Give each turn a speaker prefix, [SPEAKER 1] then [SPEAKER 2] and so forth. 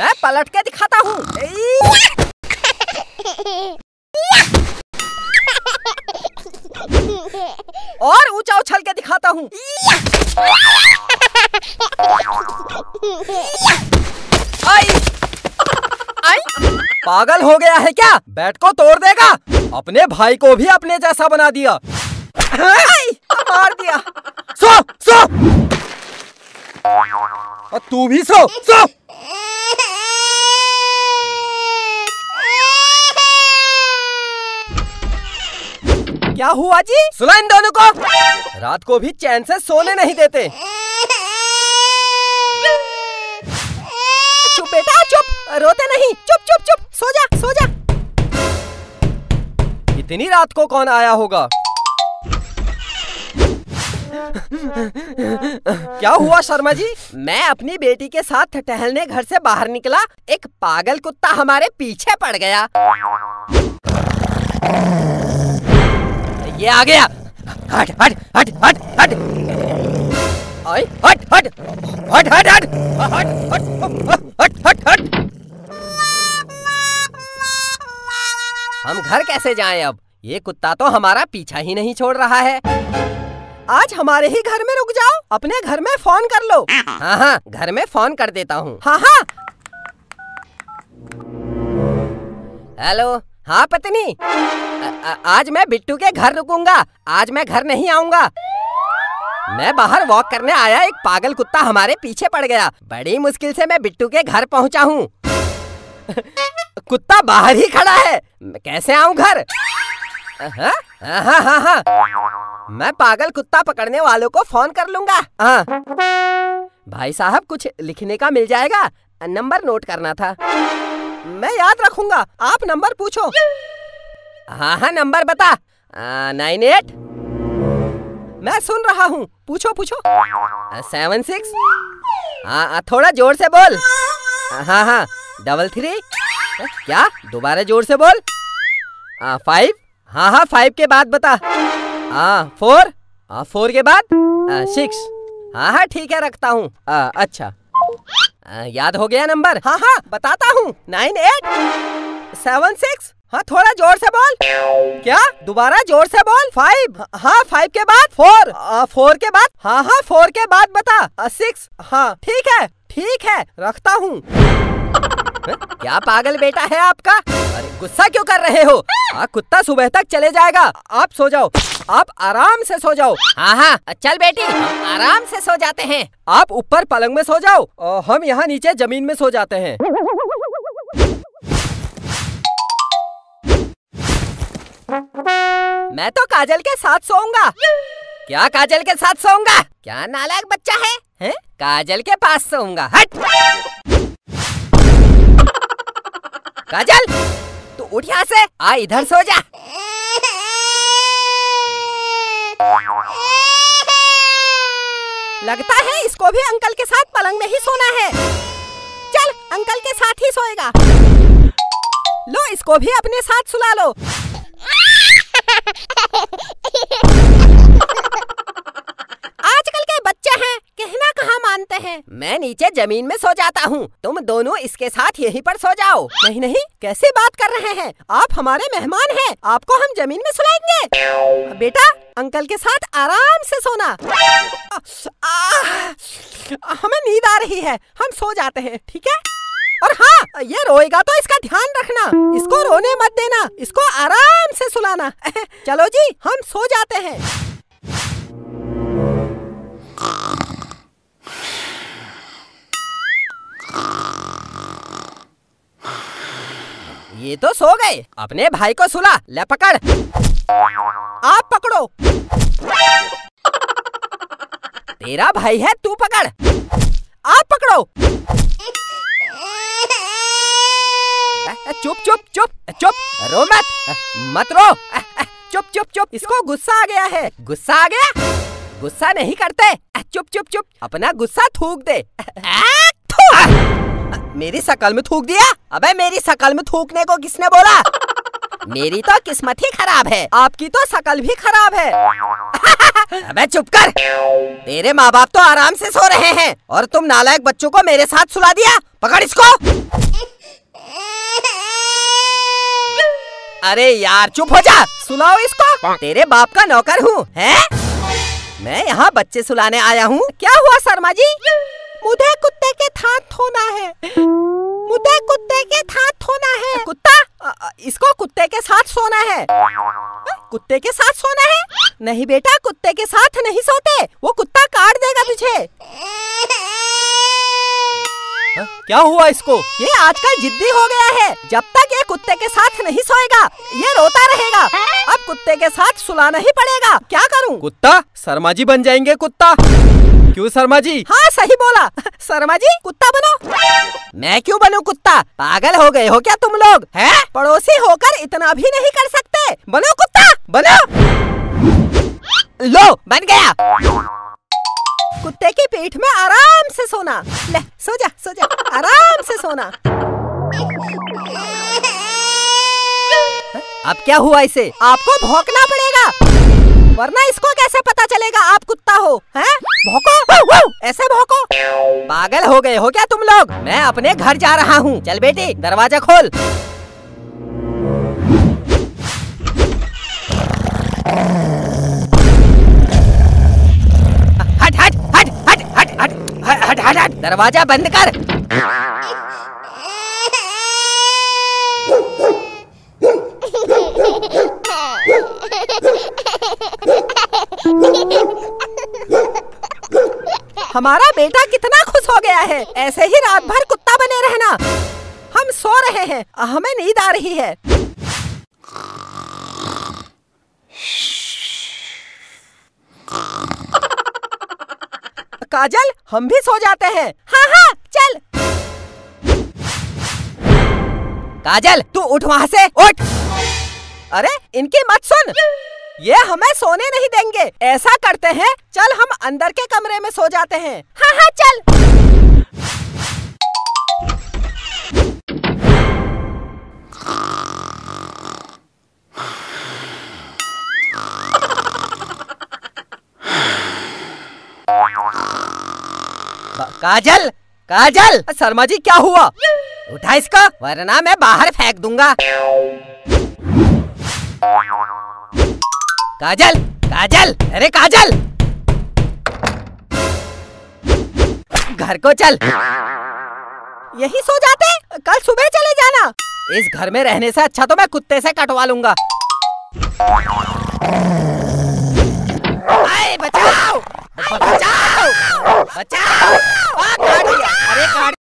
[SPEAKER 1] मैं पलट के दिखाता हूँ। और ऊंचा उछल के दिखाता हूँ। पागल हो गया है क्या? बैट को तोड़ देगा। अपने भाई को भी अपने जैसा बना दिया। मार दिया। सो सो। और तू भी सो सो। क्या हुआ जी? सुना इन दोनों को? रात को भी चैन से सोने नहीं देते। चुप बेटा चुप, रोते नहीं। चुप चुप चुप, सो जा सो जा। इतनी रात को कौन आया होगा? क्या हुआ शर्मा जी? मैं अपनी बेटी के साथ टहलने घर से बाहर निकला, एक पागल कुत्ता हमारे पीछे पड़ गया। ये आ गया। हट हट हट हट हट। हट हट हट हट हट हट हट हट हट। हम घर कैसे जाएं अब? ये कुत्ता तो हमारा पीछा ही नहीं छोड़ रहा है। आज हमारे ही घर में रुक जाओ, अपने घर में फोन कर लो। हाँ हाँ, घर में फोन कर देता हूँ। हाँ हाँ। हेलो। हाँ पत्नी, आज मैं बिट्टू के घर रुकूंगा। आज मैं घर नहीं आऊंगा। मैं बाहर वॉक करने आया, एक पागल कुत्ता हमारे पीछे पड़ गया। बड़ी मुश्किल से मैं बिट्टू के घर पहुंचा हूँ। कुत्ता बाहर ही खड़ा है, कैसे आऊं घर? हाँ हाँ हाँ हाँ, मैं पागल कुत्ता पकड़ने वालों को फोन कर लूंगा। हाँ भाई साहब, कुछ लिखने का मिल जाएगा? नंबर नोट करना था। मैं याद रखूंगा, आप नंबर पूछो। हाँ हाँ, नंबर बता। 98। मैं सुन रहा हूँ, पूछो पूछो। 76। हाँ थोड़ा जोर से बोल। हाँ हाँ, 33। क्या? दोबारा जोर से बोल। 5। हाँ हाँ, 5 के बाद बता। 4। 4 के बाद 6। हाँ हाँ ठीक है, रखता हूँ। अच्छा, याद हो गया नंबर? हाँ हाँ बताता हूँ। 9876। हाँ थोड़ा जोर से बोल। क्या? दोबारा जोर से बोल। 5। हाँ 5 के बाद 4। 4 के बाद? हाँ हाँ 4 के बाद बता। 6। हाँ ठीक है रखता हूँ। क्या पागल बेटा है आपका? अरे गुस्सा क्यों कर रहे हो? कुत्ता सुबह तक चले जाएगा, आप सो जाओ। आप आराम से सो जाओ। हाँ हाँ चल बेटी, हम आराम से सो जाते हैं। आप ऊपर पलंग में सो जाओ और हम यहाँ नीचे जमीन में सो जाते हैं। मैं तो काजल के साथ सोऊंगा। क्या काजल के साथ सोऊंगा? क्या नालायक बच्चा है? हैं? काजल के पास सोऊंगा। हट! काजल, तू उठ यहाँ से, आ इधर सो जा। लगता है इसको भी अंकल के साथ पलंग में ही सोना है। चल, अंकल के साथ ही सोएगा। लो, इसको भी अपने साथ सुला लो। आजकल के बच्चे हैं, कहना कहाँ मानते हैं। मैं नीचे जमीन में सो जाता हूँ, तुम दोनों इसके साथ यहीं पर सो जाओ। नहीं नहीं, कैसे बात कर रहे हैं? आप हमारे मेहमान हैं, आपको हम जमीन में सुलाएंगे। बेटा, अंकल के साथ आराम से सोना। हमें नींद आ रही है, हम सो जाते हैं, ठीक है? और हाँ, ये रोएगा तो इसका ध्यान रखना, इसको रोने मत देना, इसको आराम से सुलाना। चलो जी, हम सो जाते हैं। ये तो सो गए, अपने भाई को सुला। ले पकड़। आप पकड़ो। तेरा भाई है, तू पकड़। आप पकड़ो। चुप चुप चुप चुप, रो मत रो। चुप चुप चुप, इसको गुस्सा आ गया है। गुस्सा आ गया? गुस्सा नहीं करते। चुप चुप चुप, अपना गुस्सा थूक दे। मेरी शकल में थूक दिया? अबे मेरी शकल में थूकने को किसने बोला? मेरी तो किस्मत ही खराब है, आपकी तो शकल भी खराब है। अबे चुप कर, तेरे माँ बाप तो आराम से सो रहे हैं और तुम नालायक बच्चों को मेरे साथ सुला दिया। पकड़ इसको। अरे यार चुप हो जा, सुलाओ इसको। तेरे बाप का नौकर हूँ, हैं? मैं यहाँ बच्चे सुलाने आया हूँ। क्या हुआ शर्मा जी? मुझे कुत्ते के थान धोना है। मुझे कुत्ते के थान धोना है। कुत्ता? इसको कुत्ते के साथ सोना है। कुत्ते के साथ सोना है? नहीं बेटा, कुत्ते के साथ नहीं सोते, वो कुत्ता काट देगा तुझे। क्या हुआ इसको? ये आजकल जिद्दी हो गया है। जब तक ये कुत्ते के साथ नहीं सोएगा ये रोता रहेगा। अब कुत्ते के साथ सुलाना ही पड़ेगा। क्या करूं?
[SPEAKER 2] कुत्ता? शर्मा जी बन जाएंगे कुत्ता। क्यों शर्मा जी?
[SPEAKER 1] हाँ सही बोला। शर्मा जी कुत्ता बनो। मैं क्यों बनूं कुत्ता? पागल हो गए हो क्या तुम लोग? हैं? पड़ोसी होकर इतना भी नहीं कर सकते। बनो कुत्ता, बनो। लो बन गया। कुत्ते की पीठ में आराम से सोना। ले सो जा, सो जा, आराम से सोना। अब क्या हुआ इसे? आपको भौंकना पड़ेगा, वरना इसको कैसे पता चलेगा आप कुत्ता हो? हैं? भौंको, ऐसे भौंको। पागल हो गए हो क्या तुम लोग? मैं अपने घर जा रहा हूँ। चल बेटी दरवाजा खोल। हट हट हट हट हट हट हट हट हट। दरवाजा बंद कर। हमारा बेटा कितना खुश हो गया है। ऐसे ही रात भर कुत्ता बने रहना। हम सो रहे हैं, हमें नींद आ रही है। काजल हम भी सो जाते हैं। हाँ हाँ चल। काजल तू उठ वहाँ से, उठ। अरे इनकी मत सुन, ये हमें सोने नहीं देंगे। ऐसा करते हैं, चल हम अंदर के कमरे में सो जाते हैं। हाँ हाँ चल। काजल, काजल। शर्मा जी क्या हुआ? उठा इसको, वरना मैं बाहर फेंक दूंगा। काजल, काजल, अरे काजल, घर को चल। यही सो जाते, कल सुबह चले जाना। इस घर में रहने से अच्छा तो मैं कुत्ते से कटवा लूंगा। बचाओ, बचाओ, बचाओ। काट दिया, अरे काट